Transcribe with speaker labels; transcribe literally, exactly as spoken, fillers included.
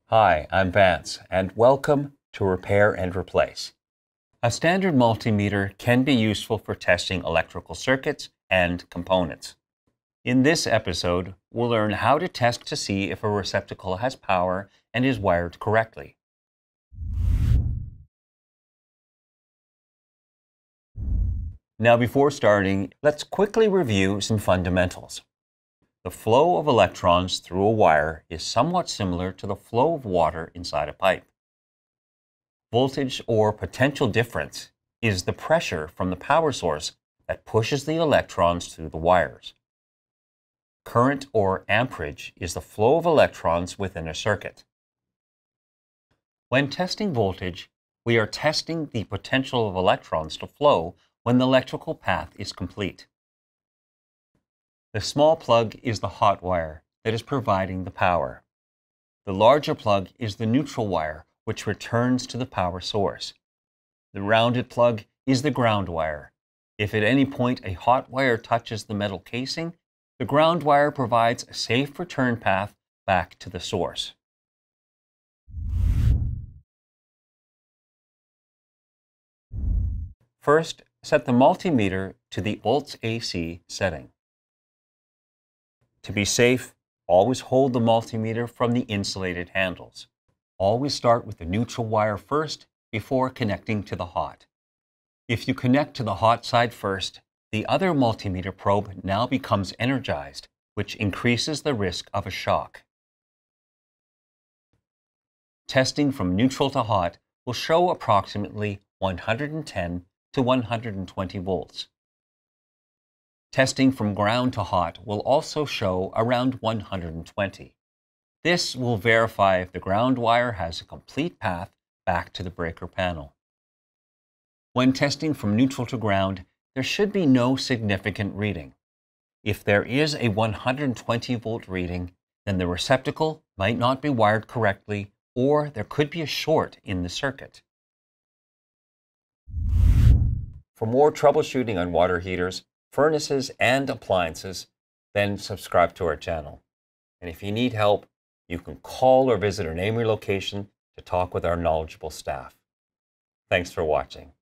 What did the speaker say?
Speaker 1: Hi, I'm Vance, and welcome to Repair and Replace. A standard multimeter can be useful for testing electrical circuits and components. In this episode, we'll learn how to test to see if a receptacle has power and is wired correctly. Now, before starting, let's quickly review some fundamentals. The flow of electrons through a wire is somewhat similar to the flow of water inside a pipe. Voltage or potential difference is the pressure from the power source that pushes the electrons through the wires. Current or amperage is the flow of electrons within a circuit. When testing voltage, we are testing the potential of electrons to flow when the electrical path is complete. The small plug is the hot wire that is providing the power. The larger plug is the neutral wire, which returns to the power source. The rounded plug is the ground wire. If at any point a hot wire touches the metal casing, the ground wire provides a safe return path back to the source. First, set the multimeter to the volts A C setting. To be safe, always hold the multimeter from the insulated handles. Always start with the neutral wire first before connecting to the hot. If you connect to the hot side first, the other multimeter probe now becomes energized, which increases the risk of a shock. Testing from neutral to hot will show approximately one hundred ten to one hundred twenty volts. Testing from ground to hot will also show around one hundred twenty. This will verify if the ground wire has a complete path back to the breaker panel. When testing from neutral to ground, there should be no significant reading. If there is a one hundred twenty volt reading, then the receptacle might not be wired correctly, or there could be a short in the circuit. For more troubleshooting on water heaters, furnaces, and appliances, then subscribe to our channel. And if you need help, you can call or visit an AMRE location to talk with our knowledgeable staff. Thanks for watching.